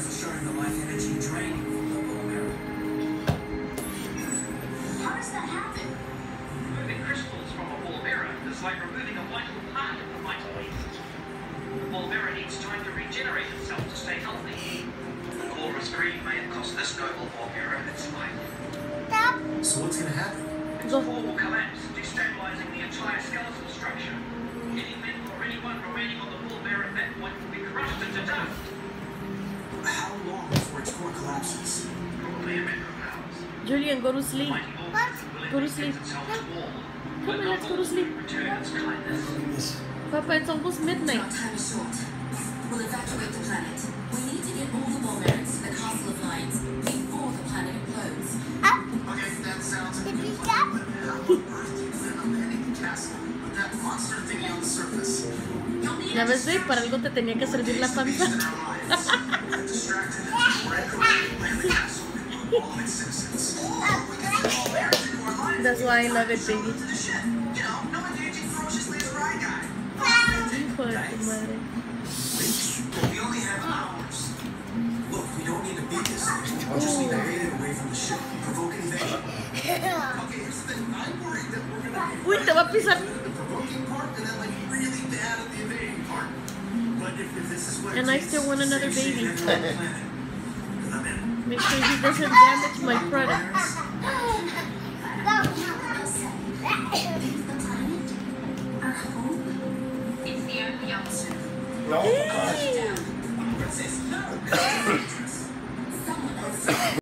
for showing the life energy draining from the ball mirror. How does that happen? Removing crystals from a ball mirror is like removing a vital part of the vital waste. The ball mirror needs time to regenerate itself to stay healthy. The Colress cream may have cost this noble ball mirror its life. So what's gonna happen? Its core will collapse, destabilizing the entire skeletal structure. Any men or anyone remaining on the ball mirror at that point will be crushed into dust. How long before its core collapses? Probably a matter of hours. Julian, go to sleep. Mighty Orcus will Go to inflict sleep. itself to wall, Come but on, not let's go to all sleep. will return its kindness. Papa, it's almost midnight. Our time is short. We'll evacuate the planet. We need to get all the ball mirrors to the Castle of Lions before the planet implodes. Okay, that sounds good. But how on earth do you plan on landing the castle with that monster thingy on the surface? You'll need Ya a ves, Dave, para algo te tenía que servir la panza. We're distracted and land the castle and all of its citizens. We can fit all there into our lines. That's why I love it, baby. To the ship. You know, no engaging ferociously as a ride guy. Hijo de tu madre. We only have hours. Look, we don't need to beat this thing. We'll just need to get it away from the ship. Provoke anything? Okay, here's the thing. I'm worried that we're gonna be Uy, te va a pisar. good at the provoking part and then like really bad at the evading part. But if this is what And I still want another baby. I'm in. Make sure he doesn't damage my products. Leave the planet? Our home? It's the only answer. No. Hey!